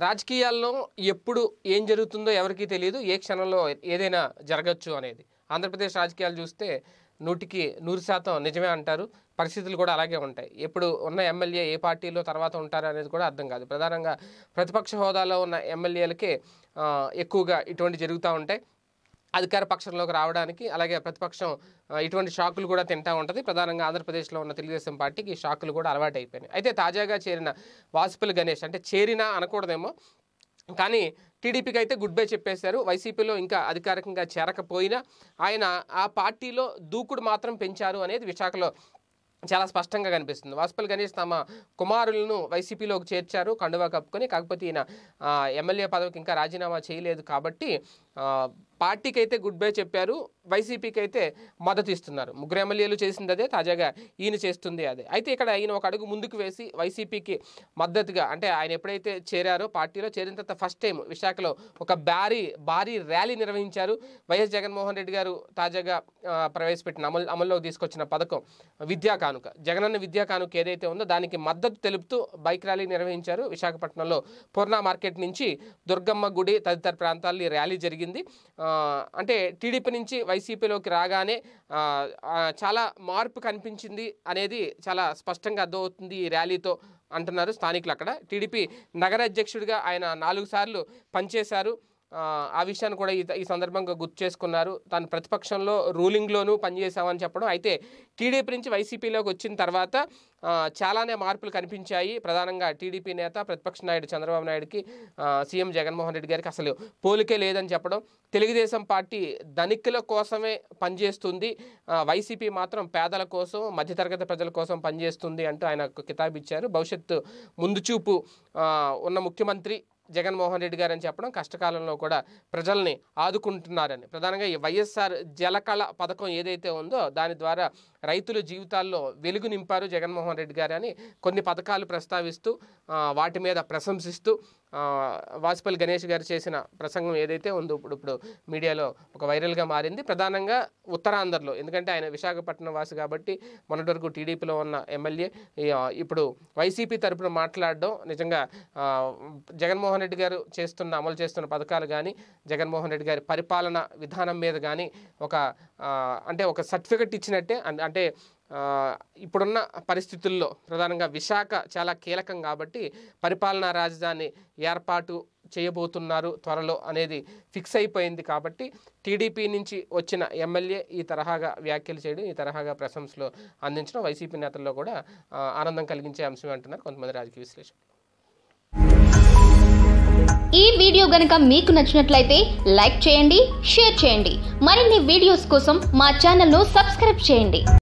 రాజకీయాల్లో ఎప్పుడు ఏం జరుగుతుందో ఎవరికీ తెలియదు, ఏ క్షణంలో ఏదైనా జరగచ్చు అనేది. ఆంధ్రప్రదేశ్ రాజకీయాలు చూస్తే 100% నిజమే అంటారు. పరిస్థితులు కూడా అలాగే ఉంటాయి. ఎప్పుడు ఉన్న ఎమ్మెల్యే ఏ పార్టీలో తర్వాత ఉంటారు అనేది కూడా అర్థం కాదు. ప్రధానంగా ప్రతిపక్ష హోదాలో ఉన్న ఎమ్మెల్యేలకే ఎక్కువగా ఇటువంటి జరుగుతూ ఉంటాయి. అధికార పక్షంలోకి రావడానికి అలాగే ప్రతిపక్షం ఇటువంటి షాకులు కూడా తింటూ ఉంటుంది. ప్రధానంగా ఆంధ్రప్రదేశ్లో ఉన్న తెలుగుదేశం పార్టీకి షాకులు కూడా అలవాటు అయిపోయినాయి. అయితే తాజాగా చేరిన వాసుపల్లి గణేష్, అంటే చేరినా అనకూడదేమో కానీ టీడీపీకి అయితే గుడ్ బై చెప్పేశారు. వైసీపీలో ఇంకా అధికారికంగా చేరకపోయినా ఆయన ఆ పార్టీలో దూకుడు మాత్రం పెంచారు అనేది విశాఖలో చాలా స్పష్టంగా కనిపిస్తుంది. వాసుపల్లి గణేష్ తమ కుమారులను వైసీపీలోకి చేర్చారు కండువా కప్పుకొని. కాకపోతే ఈయన ఎమ్మెల్యే పదవికి ఇంకా రాజీనామా చేయలేదు కాబట్టి పార్టీకి అయితే గుడ్ బై చెప్పారు, వైసీపీకి అయితే మద్దతు ఇస్తున్నారు. ముగ్గురు ఎమ్మెల్యేలు చేసింది అదే, తాజాగా ఈయన చేస్తుంది అదే. అయితే ఇక్కడ ఈయన ఒక అడుగు ముందుకు వేసి వైసీపీకి మద్దతుగా, అంటే ఆయన ఎప్పుడైతే చేరారో పార్టీలో చేరిన తర్వాత ఫస్ట్ టైం విశాఖలో ఒక భారీ ర్యాలీ నిర్వహించారు. వైఎస్ జగన్మోహన్ రెడ్డి గారు తాజాగా ప్రవేశపెట్టిన అమల్లోకి తీసుకొచ్చిన పథకం విద్యా కానుక, జగనన్న విద్యా కానుక ఏదైతే ఉందో దానికి మద్దతు తెలుపుతూ బైక్ ర్యాలీ నిర్వహించారు. విశాఖపట్నంలో పూర్ణ మార్కెట్ నుంచి దుర్గమ్మ గుడి తదితర ప్రాంతాల్లో ఈ ర్యాలీ జరిగింది. అంటే టీడీపీ నుంచి వైసీపీలోకి రాగానే చాలా మార్పు కనిపించింది అనేది చాలా స్పష్టంగా అర్థమవుతుంది ఈ ర్యాలీతో అంటున్నారు స్థానికులు. అక్కడ టీడీపీ నగర అధ్యక్షుడిగా ఆయన 4 సార్లు పనిచేశారు. ఆ విషయాన్ని కూడా ఈ సందర్భంగా గుర్తు చేసుకున్నారు. తాను ప్రతిపక్షంలో రూలింగ్లోనూ పనిచేశామని చెప్పడం. అయితే టీడీపీ నుంచి వైసీపీలోకి వచ్చిన తర్వాత చాలానే మార్పులు కనిపించాయి. ప్రధానంగా టీడీపీ నేత ప్రతిపక్ష నాయుడు చంద్రబాబు నాయుడుకి సీఎం జగన్మోహన్ రెడ్డి గారికి అసలు పోలికే లేదని చెప్పడం. తెలుగుదేశం పార్టీ ధనికుల కోసమే పనిచేస్తుంది, వైసీపీ మాత్రం పేదల కోసం మధ్యతరగతి ప్రజల కోసం పనిచేస్తుంది అంటూ ఆయన కితాబిచ్చారు. భవిష్యత్తు ముందు చూపు ఉన్న ముఖ్యమంత్రి జగన్మోహన్ రెడ్డి గారు అని చెప్పడం, కష్టకాలంలో కూడా ప్రజల్ని ఆదుకుంటున్నారని. ప్రధానంగా ఈ వైఎస్ఆర్ జలకళ పథకం ఏదైతే ఉందో దాని ద్వారా రైతుల జీవితాల్లో వెలుగు నింపారు జగన్మోహన్ రెడ్డి గారు అని కొన్ని పథకాలు ప్రస్తావిస్తూ వాటి మీద ప్రశంసిస్తూ వాసుపల్లి గణేష్ గారు చేసిన ప్రసంగం ఏదైతే ఉందో ఇప్పుడు మీడియాలో ఒక వైరల్గా మారింది. ప్రధానంగా ఉత్తరాంధ్రలో, ఎందుకంటే ఆయన విశాఖపట్నం వాసి కాబట్టి మొన్నటి వరకు టీడీపీలో ఉన్న ఎమ్మెల్యే ఇప్పుడు వైసీపీ తరపున మాట్లాడడం నిజంగా జగన్మోహన్ రెడ్డి గారు అమలు చేస్తున్న పథకాలు కానీ జగన్మోహన్ రెడ్డి గారి పరిపాలన విధానం మీద కానీ ఒక సర్టిఫికెట్ ఇచ్చినట్టే. అంటే ఇప్పుడున్న పరిస్థితుల్లో ప్రధానంగా విశాఖ చాలా కీలకం కాబట్టి పరిపాలనా రాజధాని ఏర్పాటు చేయబోతున్నారు త్వరలో అనేది ఫిక్స్ అయిపోయింది. కాబట్టి టీడీపీ నుంచి వచ్చిన ఎమ్మెల్యే ఈ తరహాగా వ్యాఖ్యలు చేయడం, ఈ తరహాగా ప్రశంసలు అందించడం వైసీపీ నేతల్లో కూడా ఆనందం కలిగించే అంశం అంటున్నారు కొంతమంది రాజకీయ విశ్లేషకులు. ఈ వీడియో గనుక మీకు నచ్చినట్లయితే లైక్ చేయండి, షేర్ చేయండి. మరిన్ని వీడియోస్ కోసం మా ఛానల్ను సబ్స్క్రైబ్ చేయండి.